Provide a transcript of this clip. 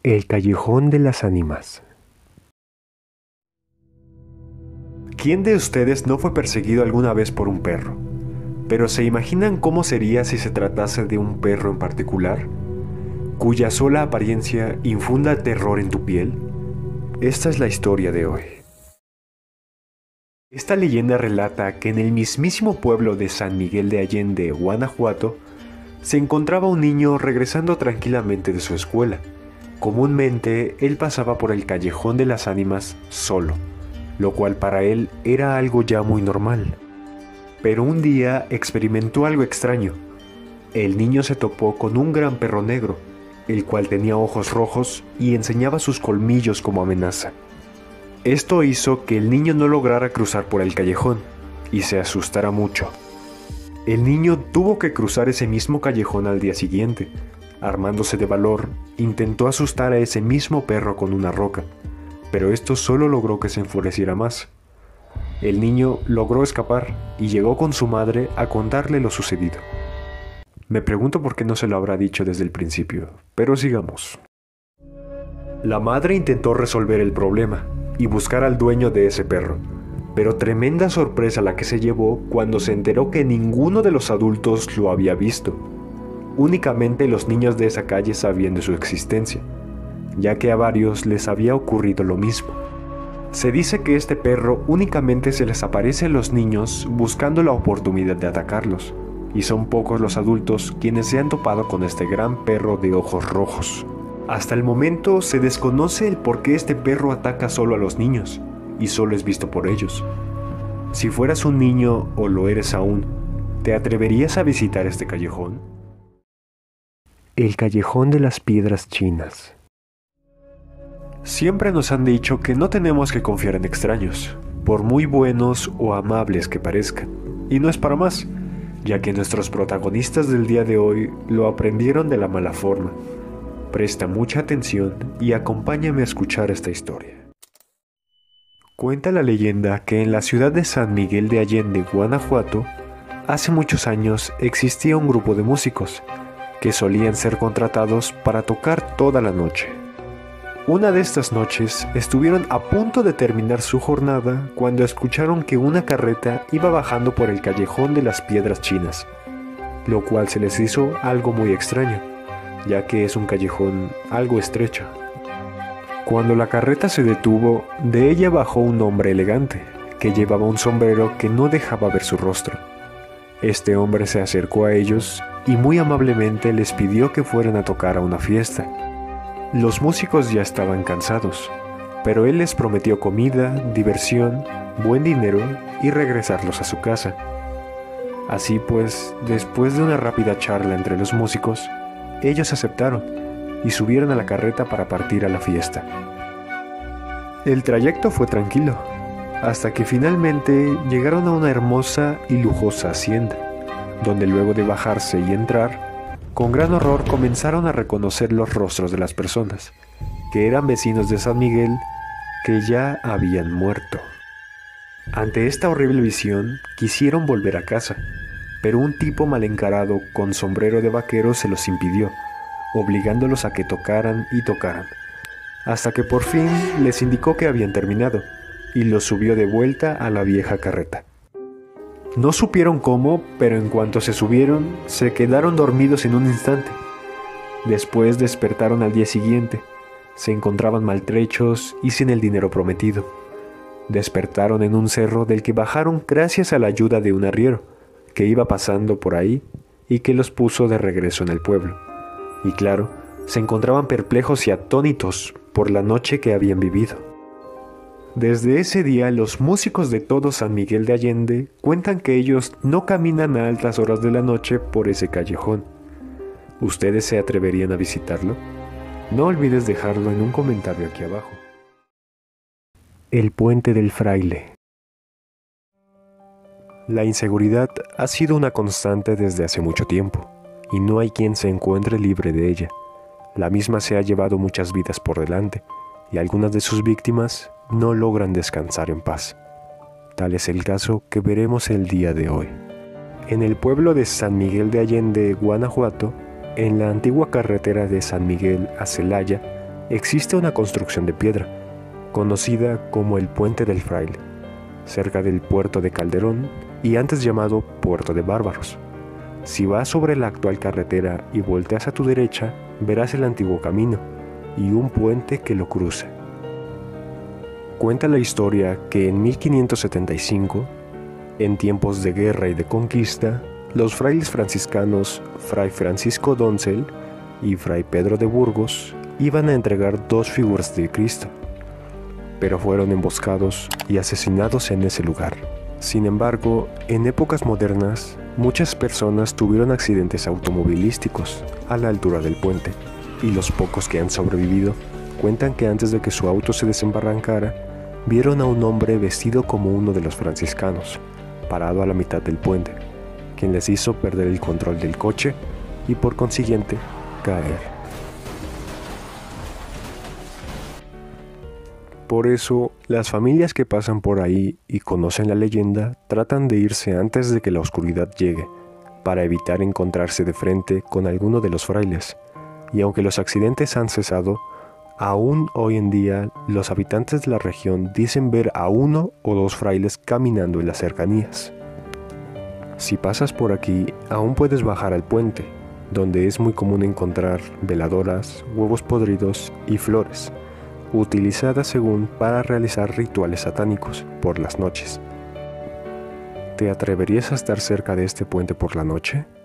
El callejón de las ánimas. ¿Quién de ustedes no fue perseguido alguna vez por un perro? Pero ¿se imaginan cómo sería si se tratase de un perro en particular, cuya sola apariencia infunda terror en tu piel? Esta es la historia de hoy. Esta leyenda relata que en el mismísimo pueblo de San Miguel de Allende, Guanajuato, se encontraba un niño regresando tranquilamente de su escuela. Comúnmente, él pasaba por el callejón de las ánimas solo, lo cual para él era algo ya muy normal. Pero un día experimentó algo extraño. El niño se topó con un gran perro negro, el cual tenía ojos rojos y enseñaba sus colmillos como amenaza. Esto hizo que el niño no lograra cruzar por el callejón y se asustara mucho. El niño tuvo que cruzar ese mismo callejón al día siguiente. Armándose de valor, intentó asustar a ese mismo perro con una roca, pero esto solo logró que se enfureciera más. El niño logró escapar y llegó con su madre a contarle lo sucedido. Me pregunto por qué no se lo habrá dicho desde el principio, pero sigamos. La madre intentó resolver el problema y buscar al dueño de ese perro, pero tremenda sorpresa la que se llevó cuando se enteró que ninguno de los adultos lo había visto. Únicamente los niños de esa calle sabían de su existencia, ya que a varios les había ocurrido lo mismo. Se dice que este perro únicamente se les aparece a los niños buscando la oportunidad de atacarlos, y son pocos los adultos quienes se han topado con este gran perro de ojos rojos. Hasta el momento se desconoce el por qué este perro ataca solo a los niños, y solo es visto por ellos. Si fueras un niño, o lo eres aún, ¿te atreverías a visitar este callejón? El callejón de las piedras chinas. Siempre nos han dicho que no tenemos que confiar en extraños, por muy buenos o amables que parezcan. Y no es para más, ya que nuestros protagonistas del día de hoy lo aprendieron de la mala forma. Presta mucha atención y acompáñame a escuchar esta historia. Cuenta la leyenda que en la ciudad de San Miguel de Allende, Guanajuato, hace muchos años existía un grupo de músicos que solían ser contratados para tocar toda la noche. Una de estas noches estuvieron a punto de terminar su jornada cuando escucharon que una carreta iba bajando por el callejón de las piedras chinas, lo cual se les hizo algo muy extraño, ya que es un callejón algo estrecho. Cuando la carreta se detuvo, de ella bajó un hombre elegante, que llevaba un sombrero que no dejaba ver su rostro. Este hombre se acercó a ellos y muy amablemente les pidió que fueran a tocar a una fiesta. Los músicos ya estaban cansados, pero él les prometió comida, diversión, buen dinero y regresarlos a su casa. Así pues, después de una rápida charla entre los músicos, ellos aceptaron y subieron a la carreta para partir a la fiesta. El trayecto fue tranquilo, hasta que finalmente llegaron a una hermosa y lujosa hacienda, donde luego de bajarse y entrar, con gran horror comenzaron a reconocer los rostros de las personas, que eran vecinos de San Miguel, que ya habían muerto. Ante esta horrible visión, quisieron volver a casa, pero un tipo mal encarado con sombrero de vaquero se los impidió, obligándolos a que tocaran y tocaran, hasta que por fin les indicó que habían terminado, y los subió de vuelta a la vieja carreta. No supieron cómo, pero en cuanto se subieron, se quedaron dormidos en un instante. Después despertaron al día siguiente. Se encontraban maltrechos y sin el dinero prometido. Despertaron en un cerro del que bajaron gracias a la ayuda de un arriero, que iba pasando por ahí y que los puso de regreso en el pueblo. Y claro, se encontraban perplejos y atónitos por la noche que habían vivido. Desde ese día, los músicos de todo San Miguel de Allende cuentan que ellos no caminan a altas horas de la noche por ese callejón. ¿Ustedes se atreverían a visitarlo? No olvides dejarlo en un comentario aquí abajo. El puente del fraile. La inseguridad ha sido una constante desde hace mucho tiempo, y no hay quien se encuentre libre de ella. La misma se ha llevado muchas vidas por delante, y algunas de sus víctimas no logran descansar en paz. Tal es el caso que veremos el día de hoy. En el pueblo de San Miguel de Allende, Guanajuato, en la antigua carretera de San Miguel a Celaya, existe una construcción de piedra, conocida como el Puente del Fraile, cerca del puerto de Calderón y antes llamado Puerto de Bárbaros. Si vas sobre la actual carretera y volteas a tu derecha, verás el antiguo camino y un puente que lo cruza. Cuenta la historia que en 1575, en tiempos de guerra y de conquista, los frailes franciscanos Fray Francisco Doncel y Fray Pedro de Burgos iban a entregar dos figuras de Cristo, pero fueron emboscados y asesinados en ese lugar. Sin embargo, en épocas modernas, muchas personas tuvieron accidentes automovilísticos a la altura del puente, y los pocos que han sobrevivido cuentan que antes de que su auto se desembarrancara, vieron a un hombre vestido como uno de los franciscanos, parado a la mitad del puente, quien les hizo perder el control del coche y por consiguiente caer. Por eso, las familias que pasan por ahí y conocen la leyenda tratan de irse antes de que la oscuridad llegue, para evitar encontrarse de frente con alguno de los frailes. Y aunque los accidentes han cesado, aún hoy en día los habitantes de la región dicen ver a uno o dos frailes caminando en las cercanías. Si pasas por aquí, aún puedes bajar al puente, donde es muy común encontrar veladoras, huevos podridos y flores, utilizadas según para realizar rituales satánicos por las noches. ¿Te atreverías a estar cerca de este puente por la noche?